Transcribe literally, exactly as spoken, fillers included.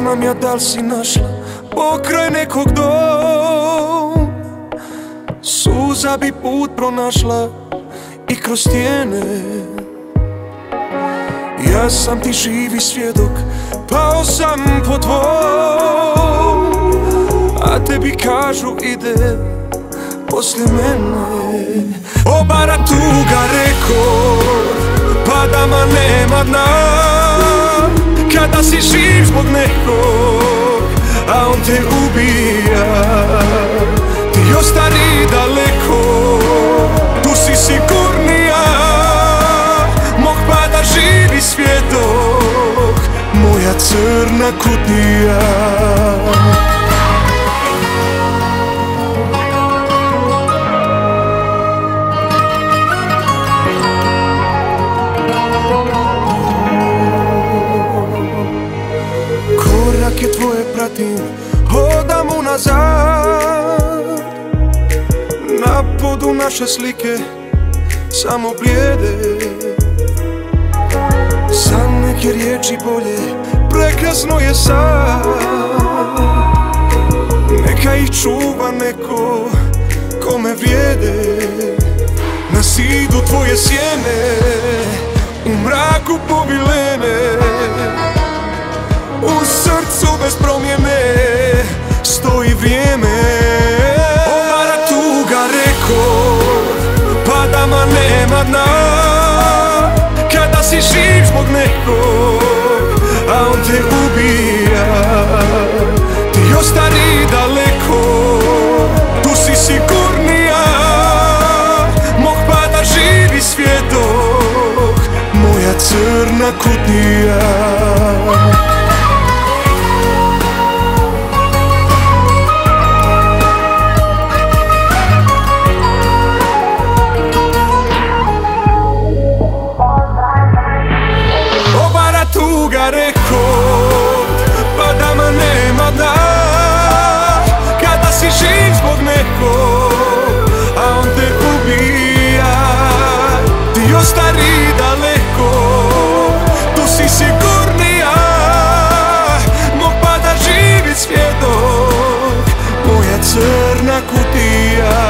znam ja da li si našla pokraj nekog dom. Suza bi put pronašla i kroz stijene. Ja sam ti živi svjedok, pao sam po tvom, a tebi kažu ide poslije mene. Obara tuga rekord, padama nema dna. Kada si živ zbog nekog, a on te ubija, ti ostani daleko, tu si sigurnija. Mog pada živi svjedok, moja crna kutija. Korake tvoje pratim, hodam unazad. Na podu naše slike samo blijede. Za neke riječi bolje, prekasno je sad. Neka ih čuva neko kome vrijede. Na zidu tvoje sjene, u mraku povilene. U srcu bez promjene stoji vrijeme. Obara tuga rekord, padama nema dna. Kada si živ zbog nekog, a on te ubija, ti ostani daleko, tu si sigurnija. Mog pada živi svjedok, moja crna kutija. Tuga rekord, padama nema dna. Kada si živ zbog nekog, a on te ubija, ti ostani daleko, tu si sigurnija. Mog pada živi svjedok, moja crna kutija.